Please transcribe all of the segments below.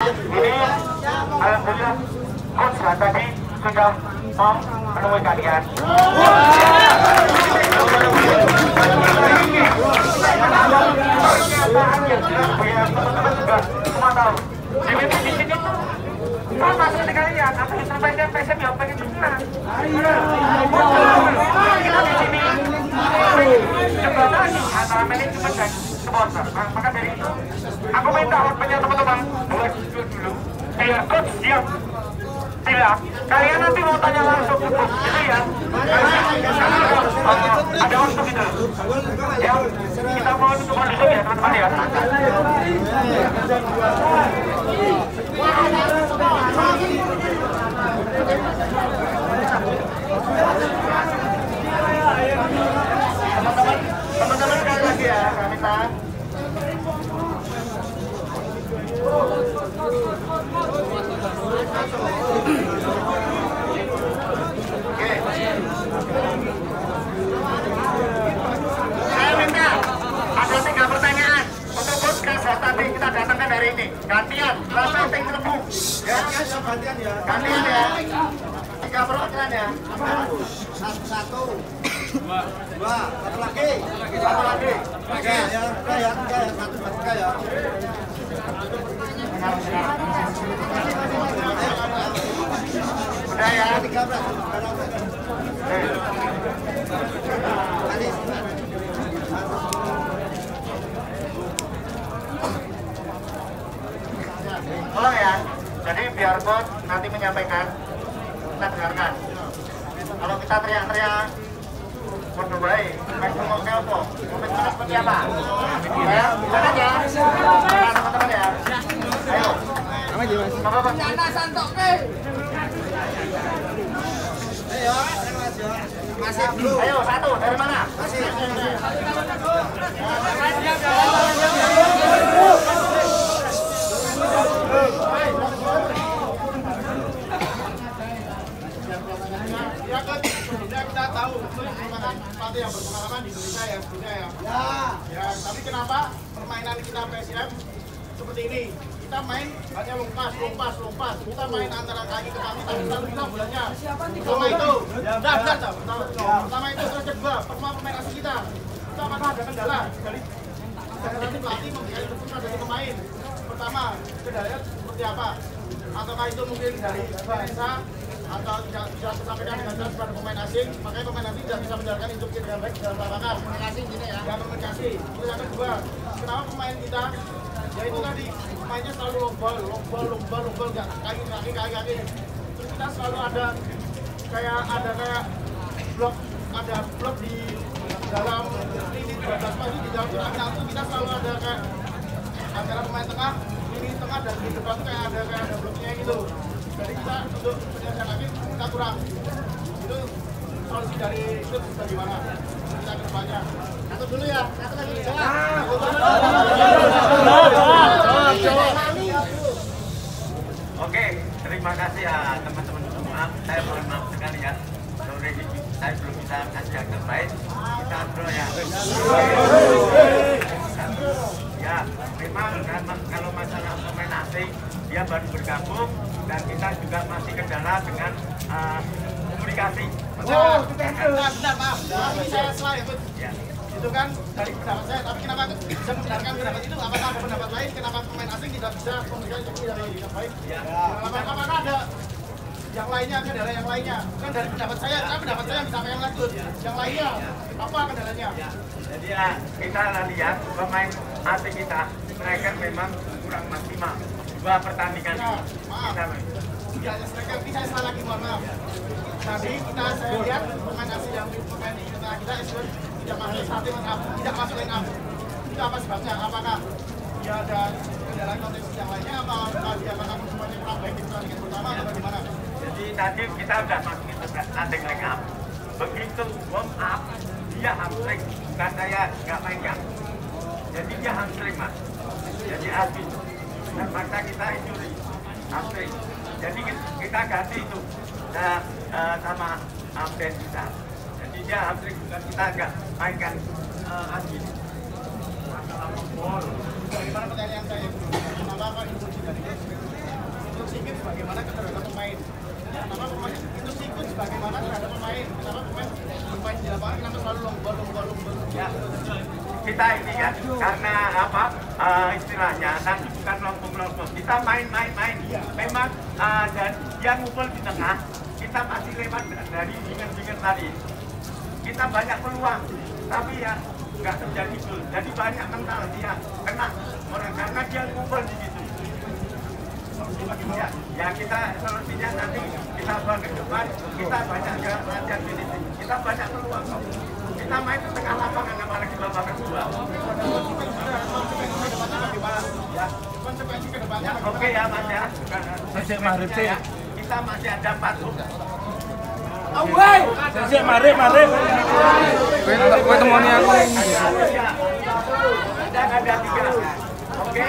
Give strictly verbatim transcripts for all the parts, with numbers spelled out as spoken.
ini alhamdulillah coach tadi sudah mau menemui kalian. Teman-teman juga semua tahu. Di sini tuh sama seperti kalian, apa instrumennya P S M yang pengen menang. Kita di sini jembatan antara manajemen dan sponsor. Maka dari itu, aku minta harapannya teman-teman buat dulu, biar coach siap. Tidak, kalian nanti mau tanya langsung ke coach, gitu ya. Ada waktu gitu. Ya, kita mau tutup dulu ya teman-teman ya. Teman-teman sekali lagi ya, kami minta. Oke. Saya minta ada tiga pertanyaan untuk podcast tadi kita datangkan hari ini. Gantian, rasa ting tebu. Ya, gantian ya. Gantian ya. Tiga pertanyaan ya. Satu-satu. Dua, dua, satu lagi, satu lagi. Tiga ya, tiga ya, tiga ya, satu, tiga ya. Udah ya, tiga belas. Tolong ya, jadi biar bos nanti menyampaikan, kita dengarkan. Kalau kita teriak-teriak, bodo baik, main ngomong ke apa? Komentar seperti apa? Ya, bisa kan ya? Teman-teman ya. Ayo. Nama aja mas. Apa-apa? Nyana santok ke. Ayo, masih belum. Ayo, satu, dari mana? Masih. Ya kan, sudah kita tahu itu merupakan pelatih yang berpengalaman di Indonesia ya sebetulnya ya. Ya. Ya, tapi kenapa permainan kita P S M seperti ini? Kita main hanya lompat, lompat, lompat. Kita main antara kaki ke kaki, tapi selalu kita bolanya. Pertama itu, dah, dah, dah. Pertama itu terus kedua, pertama pemain asing kita. Itu apakah ada kendala dari dari pelatih memberikan instruksi dari pemain? Pertama, kendalanya seperti apa? Ataukah itu mungkin dari bahasa atau tidak bisa disampaikan dengan jelas pada pemain asing, makanya pemain asing tidak bisa menjalankan instruksi dengan baik dalam lapangan. Komunikasi gini ya? Ya, komunikasi. Terus yang kedua, kenapa pemain kita, ya itu tadi, pemainnya selalu lombol, lombol, lombol, lombol, nggak kaki, kaki, kaki, kaki. Terus kita selalu ada kayak ada kayak blok, ada blok di dalam ini dua belas pagi di dalam tengah itu kita selalu ada kayak antara pemain tengah, ini tengah dan di depan kayak ada kayak ada bloknya gitu. Jadi kita untuk penyelesaian lagi kita kurang. Itu solusi dari itu bagaimana kita ke depannya. Satu dulu ya, satu lagi. Oke, terima kasih ya teman-teman semua. Saya mohon maaf sekali ya. Sore ini saya belum bisa kasih yang terbaik. Kita bro ya. Ya, memang kalau masalah pemain asing dia baru bergabung dan kita juga masih kendala dengan uh, komunikasi. Oh, benar, benar, maaf. Ini saya salah ya, ya. Itu kan dari pendapat saya, tapi kenapa bisa membenarkan pendapat itu? Apakah ada pendapat lain? Kenapa pemain asing tidak bisa komunikasi dengan baik? Ya. Apakah ada yang lainnya, kendala yang lainnya? Kan dari pendapat saya, kan pendapat saya bisa yang lanjut. Yang lainnya, apa kendalanya? Ya. Jadi ya, kita lihat pemain asing kita, mereka memang kurang maksimal. Dua pertandingan ya, maaf. Kita, ya, mereka kita salah lagi, mohon maaf. Tadi kita saya lihat pemain asing yang pemain di tengah kita itu tidak masuk starting line up, tidak masuk line up. Itu apa sebabnya? Apakah dia ada kendala konteks yang lainnya? Apa dia apakah semuanya kurang baik di pertandingan pertama atau bagaimana? Jadi tadi kita sudah masukin starting line up. Begitu warm up, dia hamstring. Bukan saya nggak mainkan. Jadi dia hamstring mas. Jadi habis. Dan maksa kita injury, hamstring. Jadi kita ganti itu nah, uh, sama hamstring kita. Jadi dia hamstring bukan kita nggak mainkan uh, habis. Masalah gol. Bagaimana pertanyaan saya? Kenapa Pak instruksi dari bagaimana terhadap pemain. Kenapa pemain itu sikut bagaimana terhadap pemain. Kenapa pemain bermain di lapangan kenapa selalu lombor lombor lombor. Ya. Kita ini kan karena apa uh, istilahnya nanti bukan lompong-lompong, kita main-main-main. Memang uh, dan dia ngumpul di tengah, kita masih lewat dari dingin-dingin tadi. Kita banyak peluang, tapi ya nggak terjadi gol. Jadi banyak mental dia kena orang karena dia ngumpul di situ. Ya, ya kita solusinya nanti kita bawa ke depan, kita banyak ke latihan finishing, kita banyak peluang kok. Kita main di tengah lapangan apalagi babak kedua. Konsekuensi ke depannya. Ya, oke ya Mas ya. Sejak Maret sih. Kita masih ada empat gol. Sejak Maret Maret. Kowe temoni aku. Ada ada tiga. Oke.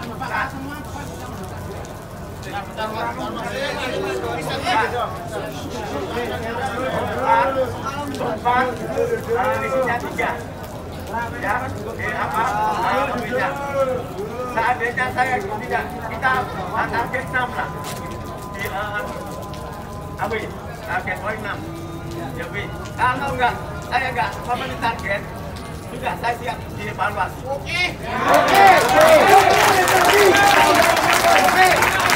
Tumpang, isinya tiga. Ya, oke apa? Ayo bisa. Seandainya saya tidak, kita target enam lah. Di Abi, target poin enam. Ya, Bi. Kalau enggak, saya enggak memenuhi target, sudah saya siap dievaluasi. Oke. Oke. Oke.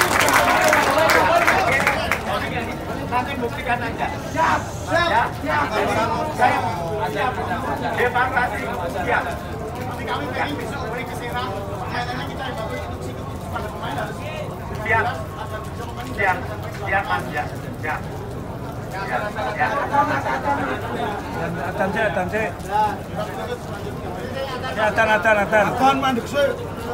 Nanti buktikan aja. Siap, siap, siap. Saya siap. Evaluasi, siap. Tapi kami pengen besok beri keserang permainannya kita evaluasi itu pada pemain harus siap, siap, siap Mas ya, siap. Ya, ya. Atan sih, atan sih. Ya, atan, atan, atan. Atan mandek sih.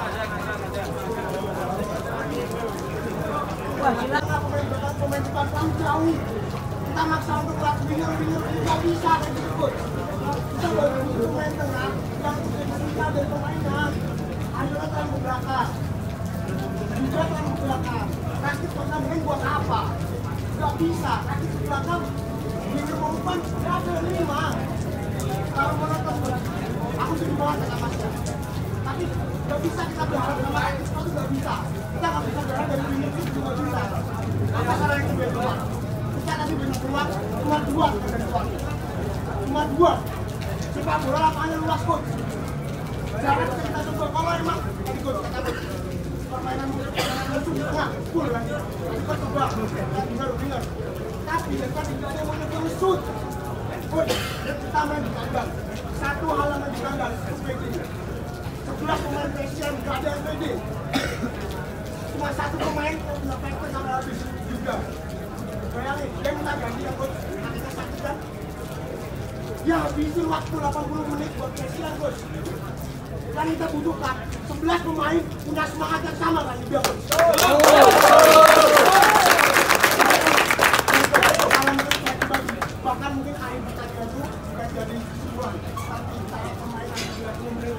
Wah, silakan pemain depan kamu jauh. Kita maksa untuk lakukan winger-winger tidak bisa kayak gitu. Kita baru butuh pemain tengah yang bisa dari permainan. Ayo datang ke belakang. Juga datang ke belakang. Kasih pertandingan buat apa? Gak bisa. Kasih ke belakang. Winger mau umpan, gak ada lima. Kalau mau nonton, aku setuju banget sama Mas. Tapi gak bisa kita berharap sama itu sepatu gak bisa. Kita gak bisa berharap dari winger itu juga bisa. Apa salah yang kedua doang? Kita kasih banyak peluang, cuma dua ke depan. Cuma dua. Sepak bola lapangannya luas coach. Jangan kita coba kalau emang tadi coach kata permainan musuh di tengah, full kan. Kita coba, dengar dengar. Tapi dekat tidak ada yang mau nyetir shoot. Coach, kita main di kandang. Satu halaman di kandang, seperti ini. Sebelah pemain Persian gak ada yang pede. Cuma satu pemain yang bisa pepes sampai habis juga. Bayangin, dia minta ganti yang coach. Kita sakit kan? Ya habisin waktu delapan puluh menit buat Persian coach. Dan kita butuhkan sebelas pemain punya semangat yang sama kan dia coach. Bahkan mungkin akhir kita itu bukan jadi sebuah tapi saya pemain yang tidak memberi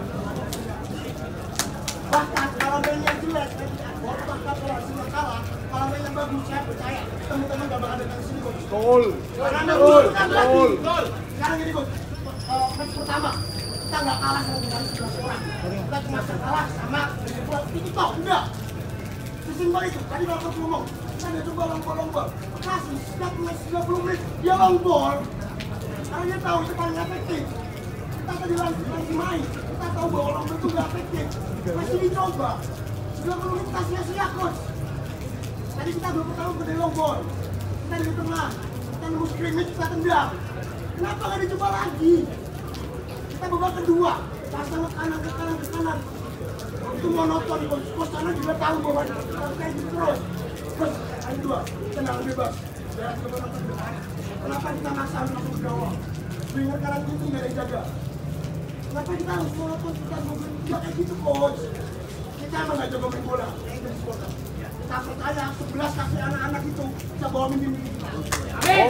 bahkan kalau mainnya jelek bahkan kalau hasilnya kalah kalau mainnya bagus saya percaya teman-teman gak bakal datang sini coach. Gol. Karena gol, gol. Sekarang gini coach, match pertama kita nggak kalah sama dengan sebelas orang, kita cuma kalah sama itu toh udah sesimpel itu. Tadi kalau coach ngomong kita udah coba lombor-lombor kasih setiap match tiga puluh menit dia lombor karena dia tahu itu paling efektif. Kita tadi lagi main kita tahu bahwa lombor itu nggak efektif, masih dicoba tiga puluh menit kita sia-sia coach. Tadi kita dua pertama gede lombor, kita di tengah, kita nunggu scrimmage, kita tendang. Kenapa nggak dicoba lagi? Kita babak kedua, pasang ke kanan, ke kanan, ke kanan. Itu monoton, coach sana juga tahu bahwa kita kayak gitu terus. Coach, ayo dua, tenang bebas. Jangan coba nonton ke depan. Kenapa kita maksa harus masuk ke gawang? Winger kanan itu nggak ada yang jaga. Kenapa kita harus monoton, kita ngobrol juga kayak gitu coach? Kita emang nggak jago main bola, kayak gitu supporter. Kita percaya sebelas kaki anak-anak itu bisa bawa mimpi-mimpi kita. Amin.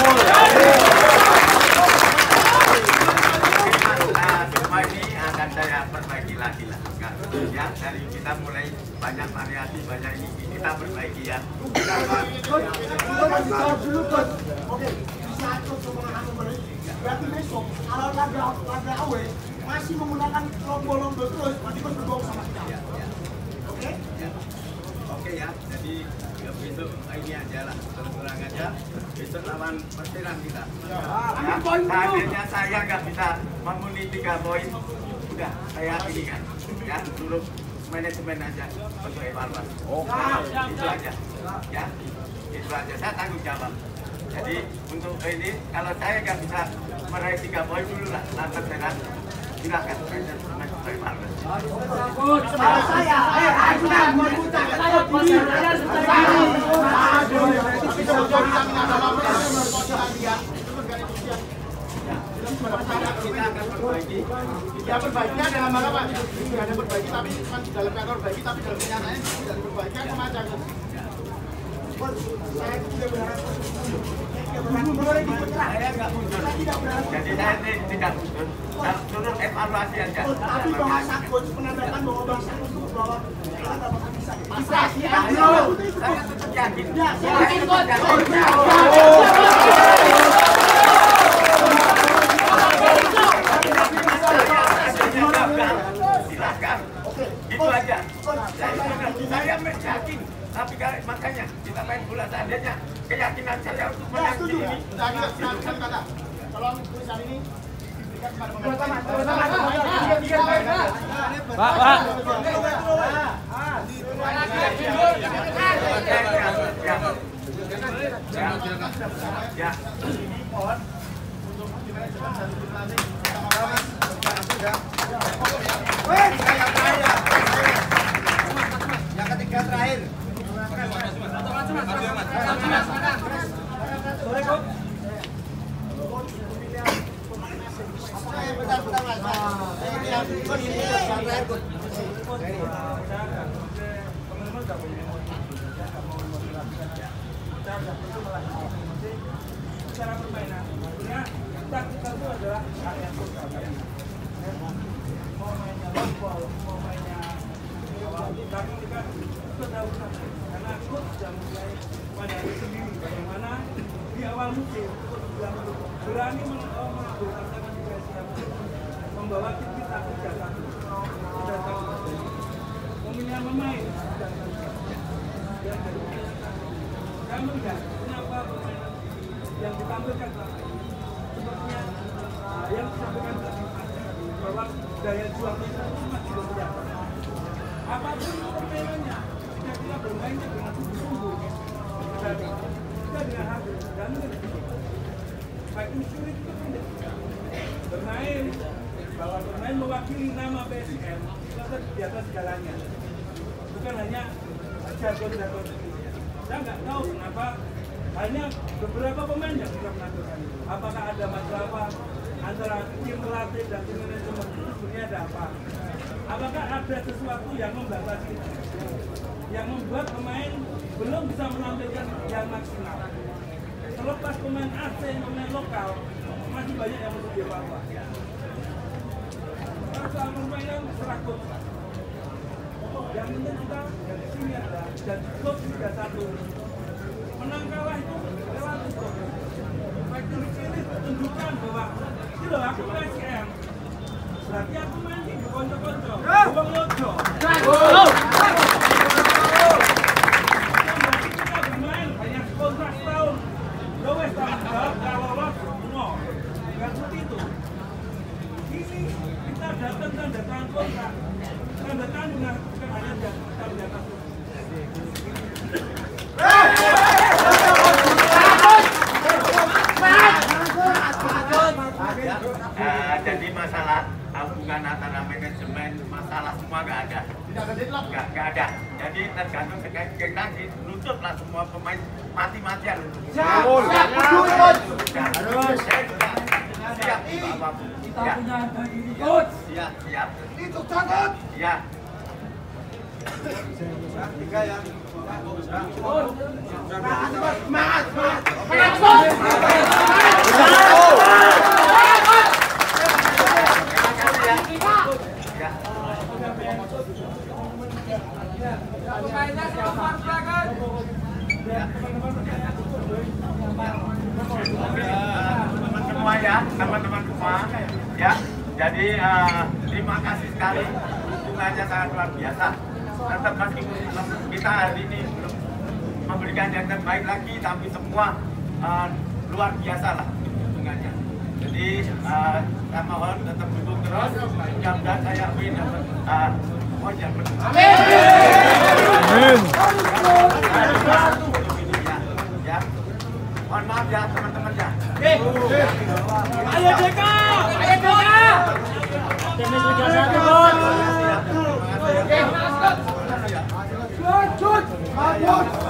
Semua ini akan saya perbaiki lagi lah. Ya, dari kita mulai banyak variasi, banyak ini kita perbaiki ya. Coach, kita masih jawab dulu coach. Oke, bisa coach ngomong aku balik. Berarti besok kalau laga laga away masih menggunakan lombol-lombol terus, berarti coach berbohong sama kita. Oke? Oke ya, jadi Ya, besok ini aja lah, terang aja. Besok lawan Persiram kita. Ya, seandainya saya nggak bisa memenuhi tiga poin, udah saya ini kan, ya suruh manajemen aja untuk evaluasi. Oke. Itu aja, ya. Itu aja. Saya tanggung jawab. Jadi untuk ini, kalau saya nggak bisa meraih tiga poin dulu lah, lantas saya silakan manajemen untuk evaluasi. Saya, eh, saya mau putar, saya diri, saya Tapi kemudian kita menambah dia itu organisasi yang Kita akan perbaiki. ya perbaikinya dalam hal apa? Tidak ada perbaiki tapi bukan dalam kata perbaiki tapi dalam kenyataannya tidak diperbaiki kan sama aja. Saya tidak berharap Saya nggak mundur. Jadi saya tidak mundur. Nah, suruh evaluasi aja. tapi bahasa coach menandakan bahwa bahasa untuk bahwa kita bakal bisa. Bisa, Saya tetap yakin. yakin, Coach. Silakan. Itu aja. Saya yakin. Tapi makanya kita main bola seandainya keyakinan saya untuk menang ini. Nah, kita silakan kata. Tolong tulisan ini diberikan kepada pemain. Pak, Pak. Ya. Mohon untuk dimanajemen dan tim nanti sama-sama sudah. Yang ketiga terakhir. Bentar-bentar Mas. Ini yang terakhir, Coach. Cara permainan, artinya taktikal itu adalah hal yang sosial. Mau mainnya lompol, mau mainnya tapi kita sudah usah karena coach sudah mulai pada hari sendiri bagaimana di awal musim coach sudah berani mengabulkan tangan juga siap membawa tim kita ke satu sudah satu pemilihan pemain sudah satu yang kedua saya melihat kenapa permainan yang ditampilkan sepertinya yang disampaikan tadi bahwa daya juang kita masih belum kelihatan. Apapun permainannya, jika kita bermainnya dengan sungguh-sungguh, kita dengan hati dan makin sulit itu tidak bermain, bahwa bermain mewakili nama P S M kita di atas segalanya, bukan hanya jargon-jargon. Saya nggak tahu kenapa hanya beberapa pemain yang bisa menampilkan. Apakah ada masalah antara tim pelatih dan tim manajemen itu sebenarnya ada apa? Apakah ada sesuatu yang membatasi yang membuat pemain belum bisa menampilkan yang maksimal? Terlepas pemain asing, pemain lokal, masih banyak yang perlu dievaluasi. Soal permainan serakut. Yang penting kita dari sini ada dan klub tiga satu. Menang kalah itu relatif. Faktor ini tunjukkan bahwa ini loh aku P S M. Berarti aku main di konco-konco. Buang lojo. Berarti kita bermain banyak kontrak tahun. Lowes tahun jawab kalau lolos semua. Bukan seperti itu. Ini kita datang tanda tangan kontrak. Tanda tangan dengan bukan hanya kita di atas. Uh, jadi masalah hubungan antara manajemen, masalah semua nggak ada. Tidak ada deadlock. Nggak, nggak ada. Jadi tergantung sekali kita nutuplah semua pemain mati-matian. Siap, siap, Coach. Harus. Siap, apapun. Kita punya harga diri, Coach. Siap, siap. Itu takut. Siap. Tiga ya. Semangat, semangat. Teman-teman semua ya, teman-teman semua ya. Jadi uh, terima kasih sekali, dukungannya sangat luar biasa. Tetap meskipun kita hari ini belum memberikan yang terbaik lagi, tapi semua uh, luar biasa lah hubungannya. Jadi uh, saya mohon tetap dukung terus, mudah-mudahan saya win dapat uh, poin yang benar. Amin. Ya, ya. Mohon maaf ya teman-teman ya. Ayo J K, ayo J K. Tim Liga satu Bos. Terima kasih ya. Cut, cut.